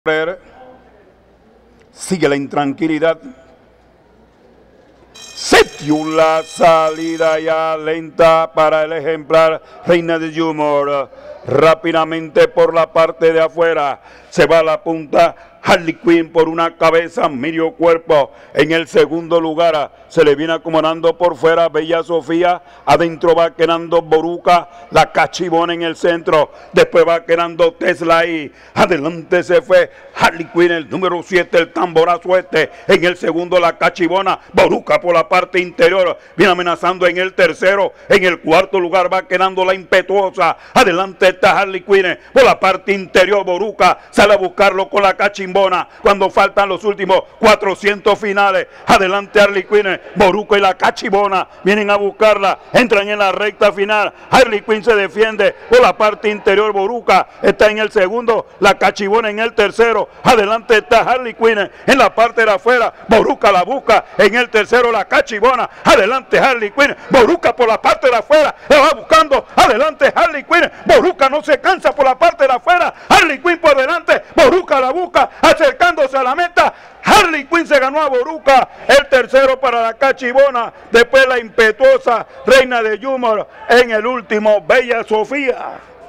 Sigue la intranquilidad. Setió la salida ya lenta para el ejemplar Reina de Yumor. Rápidamente por la parte de afuera se va a la punta Harley Quinn por una cabeza, medio cuerpo. En el segundo lugar se le viene acomodando por fuera Bella Sofía. Adentro va quedando Boruca, la Cachibona en el centro. Después va quedando Tesla ahí. Adelante se fue Harley Quinn, el número 7, el tamborazo este. En el segundo la Cachibona. Boruca por la parte interior. Viene amenazando en el tercero. En el cuarto lugar va quedando la Impetuosa. Adelante está Harley Quinn por la parte interior. Boruca sale a buscarlo con la Cachibona. Cuando faltan los últimos 400 finales, adelante Harley Quinn, Boruca y la Cachibona vienen a buscarla, entran en la recta final. Harley Quinn se defiende por la parte interior, Boruca está en el segundo, la Cachibona en el tercero. Adelante está Harley Quinn en la parte de afuera, Boruca la busca en el tercero, la Cachibona. Adelante Harley Quinn, Boruca por la parte de afuera, la va buscando. Adelante Harley Quinn, Boruca no se cansa por la parte de afuera. Harley Quinn por delante, Boruca la busca, acercándose a la meta. Harley Quinn se ganó a Boruca, el tercero para la Cachibona, después la Impetuosa Reina de Yumor, en el último Bella Sofía.